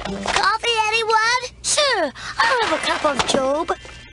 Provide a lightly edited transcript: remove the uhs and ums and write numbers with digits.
Coffee, anyone? Sure, I'll have a cup of job.